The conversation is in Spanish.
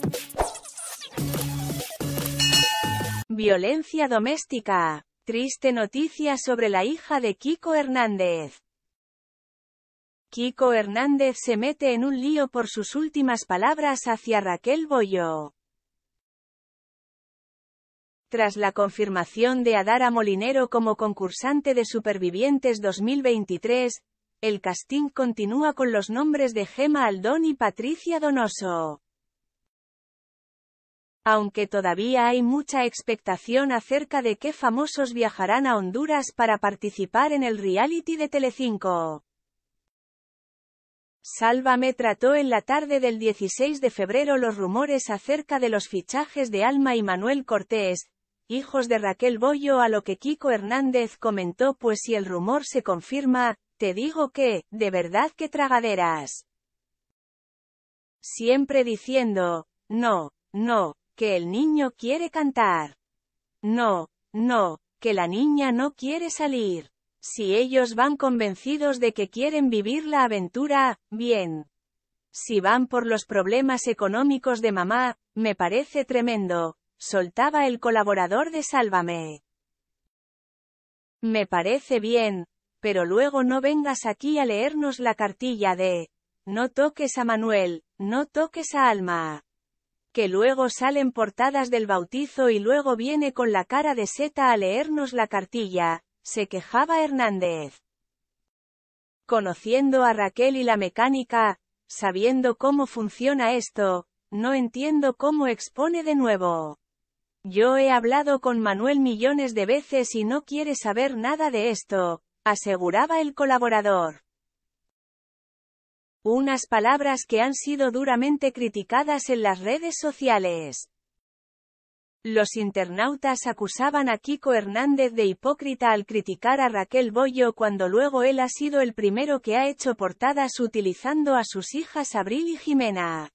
Violencia doméstica. Triste noticia sobre la hija de Kiko Hernández. Kiko Hernández se mete en un lío por sus últimas palabras hacia Raquel Bollo. Tras la confirmación de Adara Molinero como concursante de Supervivientes 2023, el casting continúa con los nombres de Gemma Aldón y Patricia Donoso. Aunque todavía hay mucha expectación acerca de qué famosos viajarán a Honduras para participar en el reality de Telecinco. Sálvame trató en la tarde del 16 de febrero los rumores acerca de los fichajes de Alma y Manuel Cortés, hijos de Raquel Bollo, a lo que Kiko Hernández comentó: pues si el rumor se confirma, te digo que, de verdad que tragaderas. Siempre diciendo, no, no, que el niño quiere cantar. No, no, que la niña no quiere salir. Si ellos van convencidos de que quieren vivir la aventura, bien. Si van por los problemas económicos de mamá, me parece tremendo, soltaba el colaborador de Sálvame. Me parece bien, pero luego no vengas aquí a leernos la cartilla de, no toques a Manuel, no toques a Alma. Que luego salen portadas del bautizo y luego viene con la cara de seta a leernos la cartilla, se quejaba Hernández. Conociendo a Raquel y la mecánica, sabiendo cómo funciona esto, no entiendo cómo expone de nuevo. Yo he hablado con Manuel millones de veces y no quiere saber nada de esto, aseguraba el colaborador. Unas palabras que han sido duramente criticadas en las redes sociales. Los internautas acusaban a Kiko Hernández de hipócrita al criticar a Raquel Bollo cuando luego él ha sido el primero que ha hecho portadas utilizando a sus hijas Abril y Jimena.